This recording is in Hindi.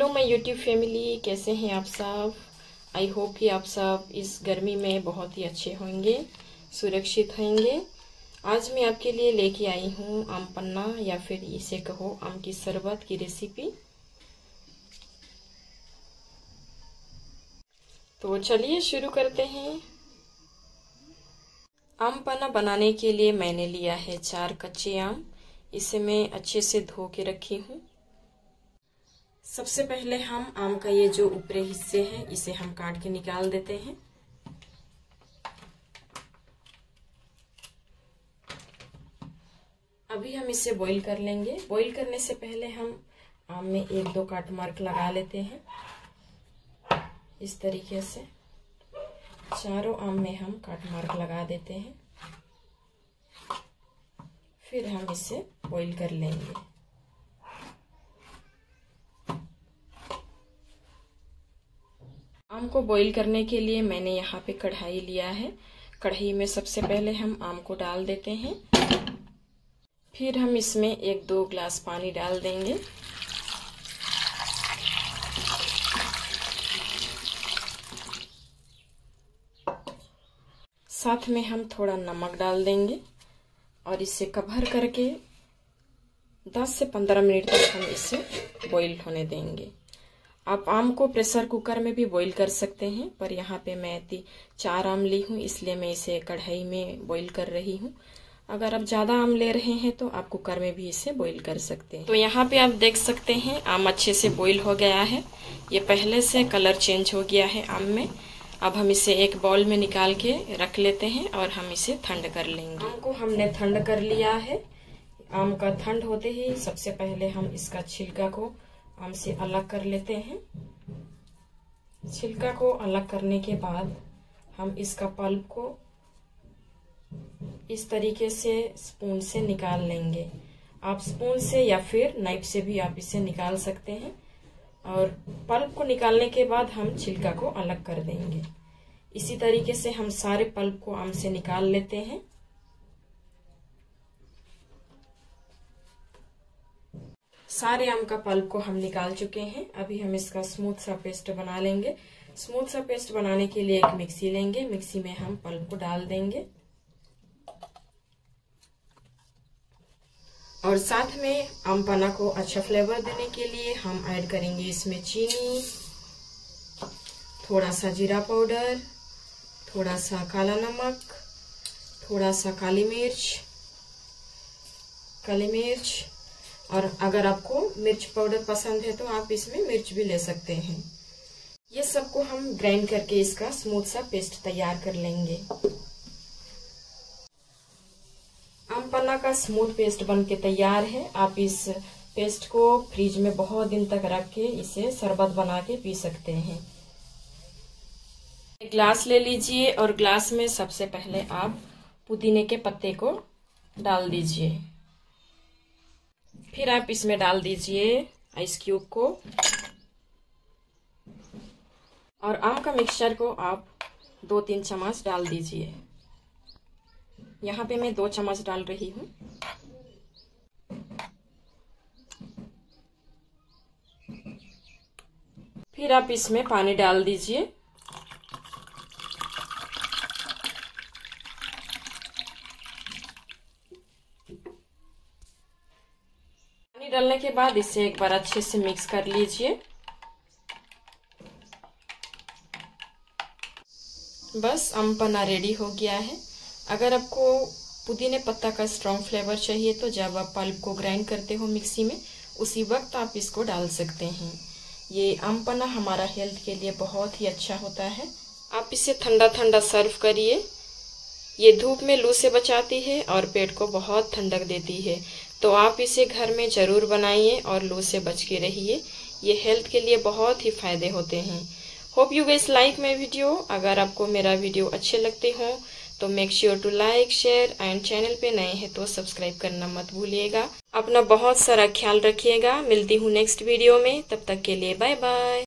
हेलो माय यूट्यूब फैमिली, कैसे हैं आप सब। आई होप कि आप सब इस गर्मी में बहुत ही अच्छे होंगे, सुरक्षित होंगे। आज मैं आपके लिए लेके आई हूँ आम पन्ना या फिर इसे कहो आम की शरबत की रेसिपी। तो चलिए शुरू करते हैं। आम पन्ना बनाने के लिए मैंने लिया है 4 कच्चे आम। इसे मैं अच्छे से धो के रखी हूँ। सबसे पहले हम आम का ये जो ऊपरी हिस्से हैं इसे हम काट के निकाल देते हैं। अभी हम इसे बॉईल कर लेंगे। बॉईल करने से पहले हम आम में 1-2 काट मार्क लगा लेते हैं। इस तरीके से चारों आम में हम काट मार्क लगा देते हैं। फिर हम इसे बॉईल कर लेंगे। आम को बॉईल करने के लिए मैंने यहाँ पे कढ़ाई लिया है। कढ़ाई में सबसे पहले हम आम को डाल देते हैं। फिर हम इसमें 1-2 ग्लास पानी डाल देंगे। साथ में हम थोड़ा नमक डाल देंगे और इसे कवर करके 10 से 15 मिनट तक हम इसे बॉईल होने देंगे। आप आम को प्रेशर कुकर में भी बॉईल कर सकते हैं, पर यहाँ पे मैं 4 आम ली हूँ, इसलिए मैं इसे कढ़ाई में बॉईल कर रही हूँ। अगर आप ज़्यादा आम ले रहे हैं तो आप कुकर में भी इसे बॉईल कर सकते हैं। तो यहाँ पे आप देख सकते हैं आम अच्छे से बॉईल हो गया है। ये पहले से कलर चेंज हो गया है आम में। अब हम इसे एक बाउल में निकाल के रख लेते हैं और हम इसे ठंड कर लेंगे। आम को हमने ठंड कर लिया है। आम का ठंड होते ही सबसे पहले हम इसका छिलका को आम से अलग कर लेते हैं। छिलका को अलग करने के बाद हम इसका पल्प को इस तरीके से स्पून से निकाल लेंगे। आप स्पून से या फिर नाइफ से भी आप इसे निकाल सकते हैं। और पल्प को निकालने के बाद हम छिलका को अलग कर देंगे। इसी तरीके से हम सारे पल्प को आम से निकाल लेते हैं। सारे आम का पल्प को हम निकाल चुके हैं। अभी हम इसका स्मूथ सा पेस्ट बना लेंगे। स्मूथ सा पेस्ट बनाने के लिए एक मिक्सी लेंगे। मिक्सी में हम पल्प को डाल देंगे और साथ में आम पन्ना को अच्छा फ्लेवर देने के लिए हम ऐड करेंगे इसमें चीनी, थोड़ा सा जीरा पाउडर, थोड़ा सा काला नमक, थोड़ा सा काली मिर्च और अगर आपको मिर्च पाउडर पसंद है तो आप इसमें मिर्च भी ले सकते हैं। ये सबको हम ग्राइंड करके इसका स्मूथ सा पेस्ट तैयार कर लेंगे। आम पन्ना का स्मूथ पेस्ट बनके तैयार है। आप इस पेस्ट को फ्रिज में बहुत दिन तक रख के इसे शरबत बना के पी सकते हैं। एक ग्लास ले लीजिए और ग्लास में सबसे पहले आप पुदीने के पत्ते को डाल दीजिए। फिर आप इसमें डाल दीजिए आइस क्यूब को और आम का मिक्सचर को आप 2-3 चम्मच डाल दीजिए। यहाँ पे मैं 2 चम्मच डाल रही हूँ। फिर आप इसमें पानी डाल दीजिए। पानी डालने के बाद इसे एक बार अच्छे से मिक्स कर लीजिए। बस आम पन्ना रेडी हो गया है। अगर आपको पुदीने पत्ता का स्ट्रॉन्ग फ्लेवर चाहिए तो जब आप पल्प को ग्राइंड करते हो मिक्सी में उसी वक्त आप इसको डाल सकते हैं। ये आम पन्ना हमारा हेल्थ के लिए बहुत ही अच्छा होता है। आप इसे ठंडा ठंडा सर्व करिए। ये धूप में लू से बचाती है और पेट को बहुत ठंडक देती है। तो आप इसे घर में ज़रूर बनाइए और लू से बच के रहिए। ये हेल्थ के लिए बहुत ही फ़ायदे होते हैं। Hope you guys like my video. अगर आपको मेरा वीडियो अच्छे लगते हो तो make sure to like, share and channel पे नए हैं तो सब्सक्राइब करना मत भूलिएगा। अपना बहुत सारा ख्याल रखिएगा। मिलती हूँ नेक्स्ट वीडियो में, तब तक के लिए बाय बाय।